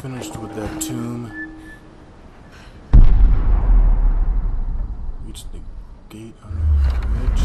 finished with that tomb. Reached the gate under the bridge.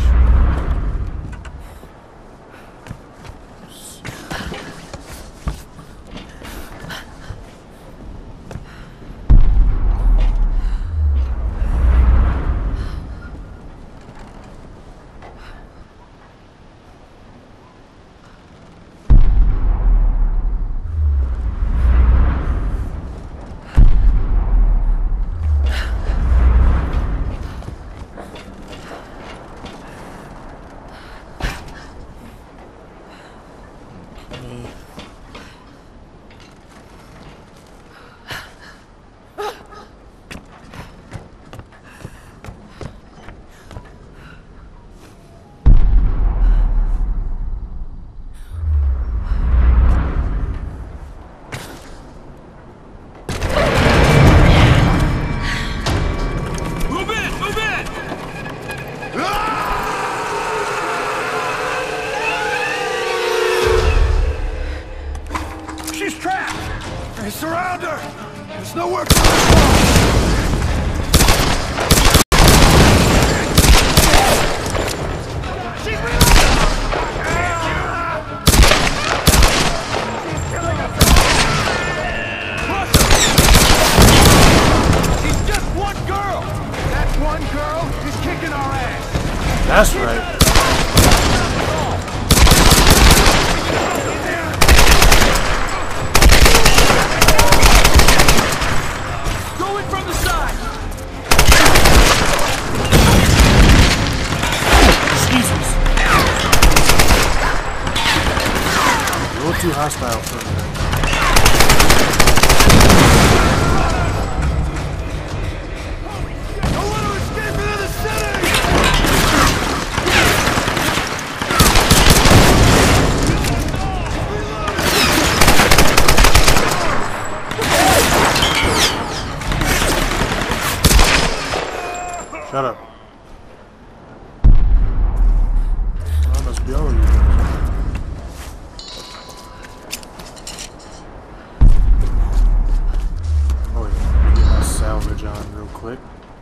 Surround her! There's nowhere to go! That's right. Going from the side. Jesus. A little too hostile for me. Shut up. That must be all of you guys. Oh yeah, let me get my salvage on real quick.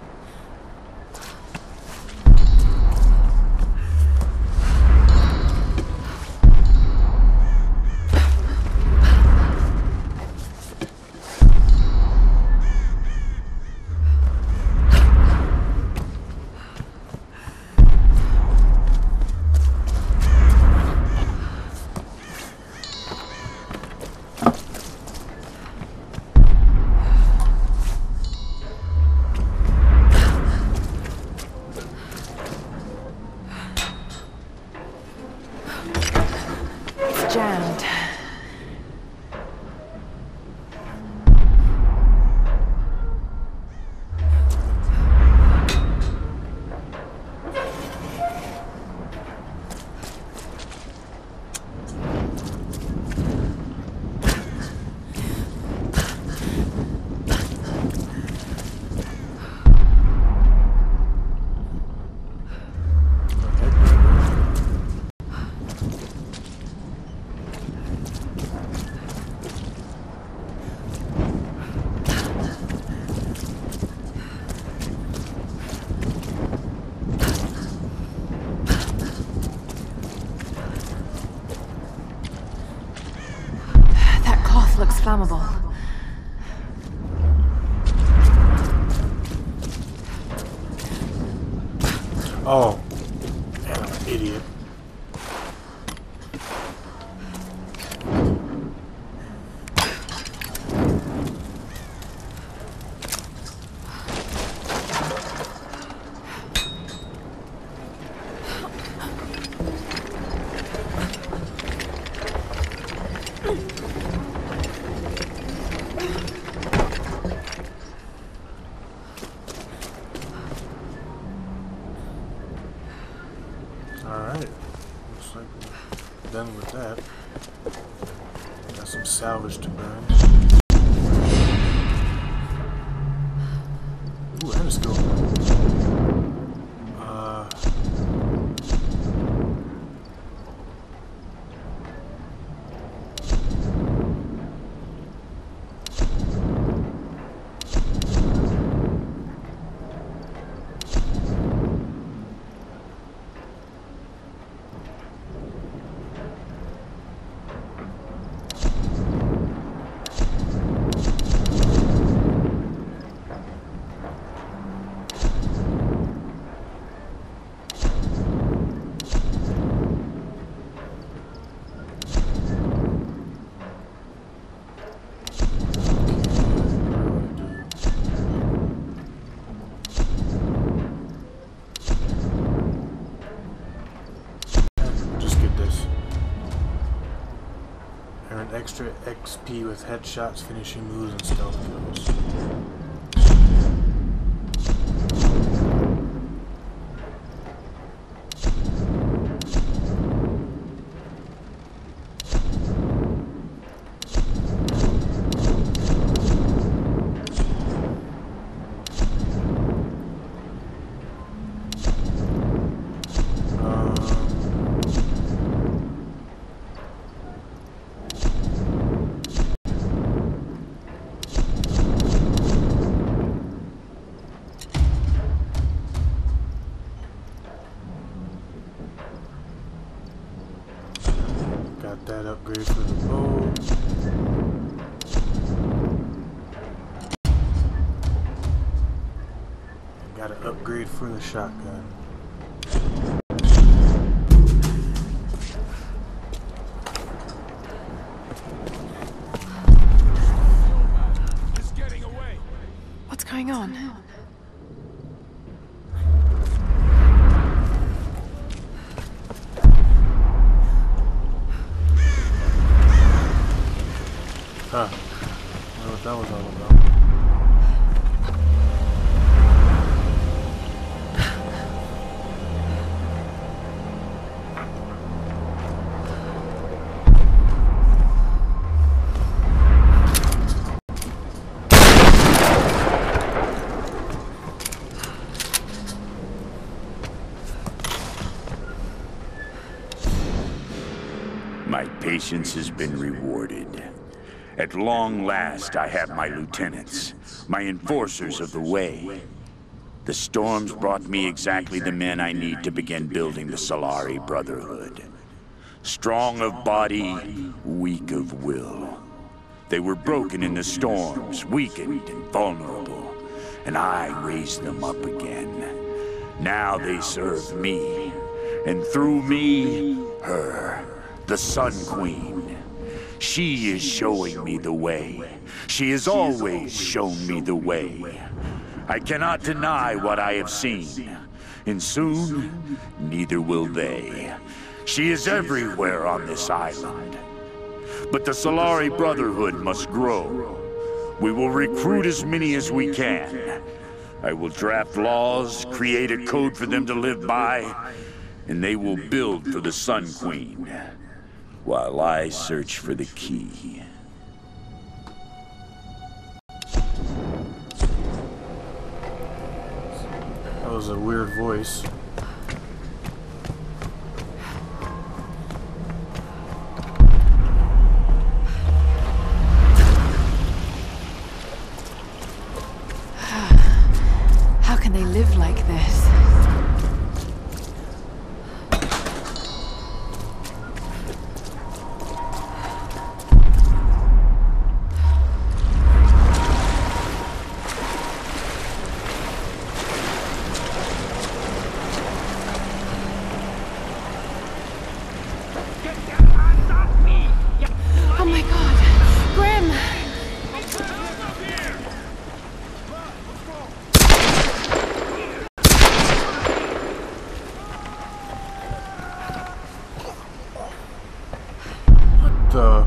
Jammed. Looks flammable. Oh, man, I'm an idiot. Alright, looks like we're done with that. Got some salvage to burn. Ooh, that is cool. Get extra XP with headshots, finishing moves, and stealth kills. Got that upgrade for the bow. Got an upgrade for the shotgun. It's getting away. What's going on? Huh. I wonder what that was all about. My patience has been rewarded. At long last, I have my lieutenants, my enforcers of the way. The storms brought me exactly the men I need to begin building the Solari Brotherhood. Strong of body, weak of will. They were broken in the storms, weakened and vulnerable, and I raised them up again. Now they serve me, and through me, her, the Sun Queen. She is showing me the way. She has always shown me the way. I cannot deny what I have seen, and soon, neither will they. She is everywhere on this island. But the Solari Brotherhood must grow. We will recruit as many as we can. I will draft laws, create a code for them to live by, and they will build for the Sun Queen, while I search for the key. That was a weird voice. How can they live like this? Oh my god! Grim! What the?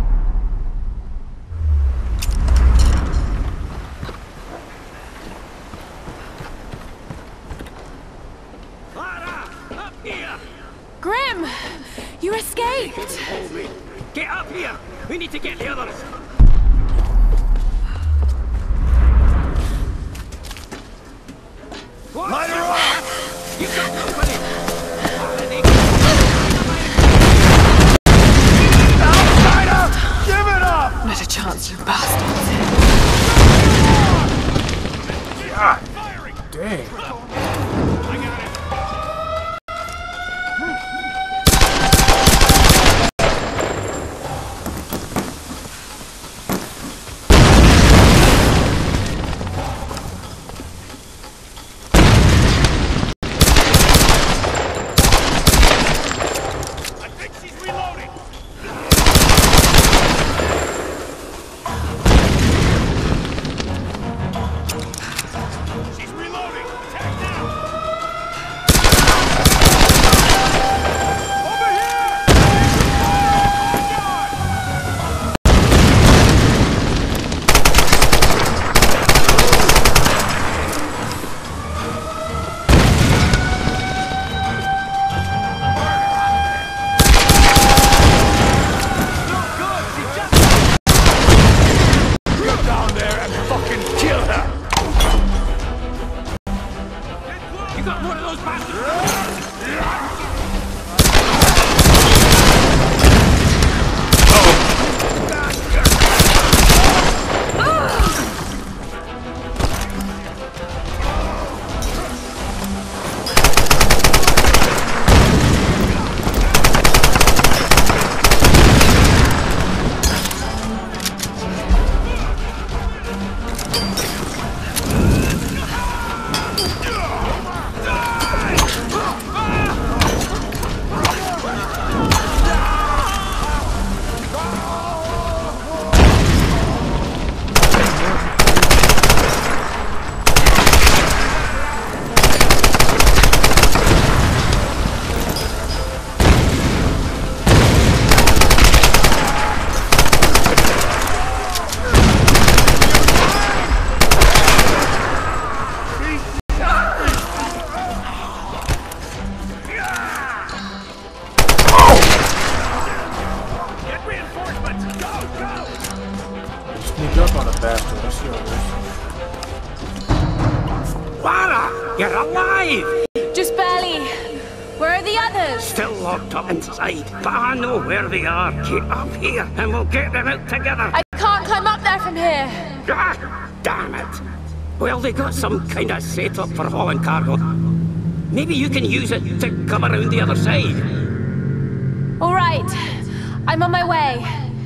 Lara! Up here! Grim! You escaped! Hold me! Get up here! We need to get the others! Light her up! You got company! Outsider! Give it up! Not a chance, you bastards. God dang. found a bastard. Let's see what it is. Lara, you're alive! Just barely. Where are the others? Still locked up inside, but I know where they are. Get up here and we'll get them out together. I can't climb up there from here. Ah, damn it. Well, they got some kind of setup for hauling cargo. Maybe you can use it to come around the other side. All right. I'm on my way.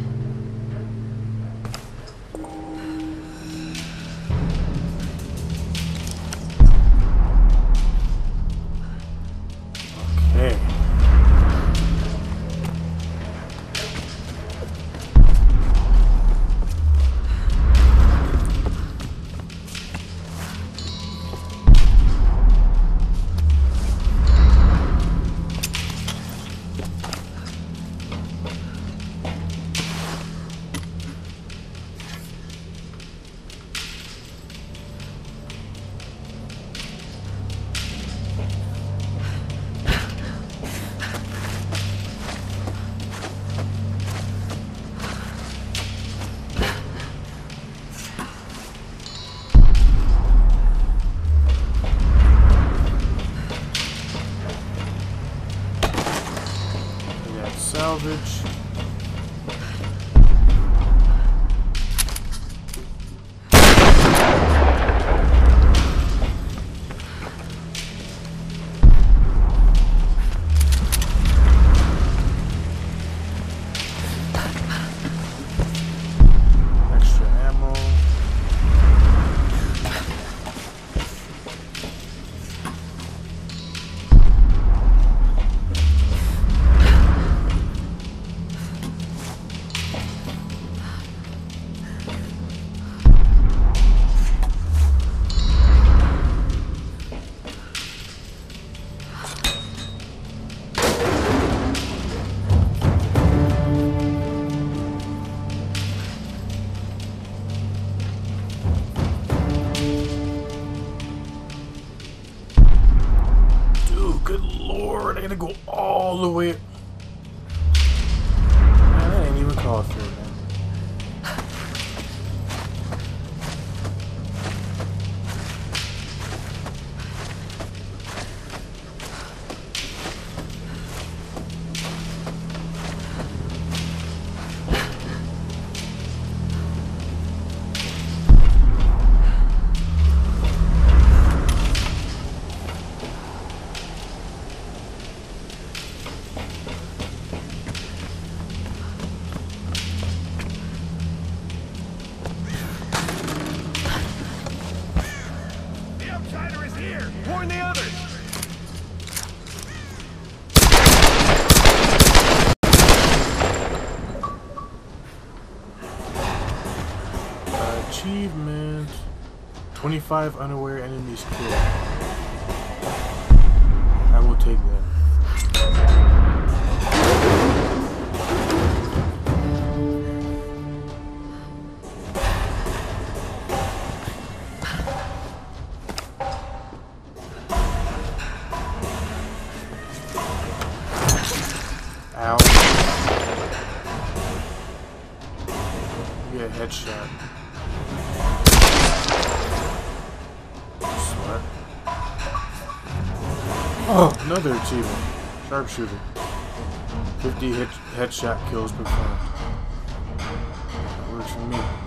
Okay. Salvage. Extra ammo. Good lord, I gotta go all the way. Man, that ain't even called through, man. Warn the others! Achievement. 25 unaware enemies killed. I will take that. Ow. Get a headshot. Smart. Oh, another achievement. Sharpshooter. 50 headshot kills performed. That works for me.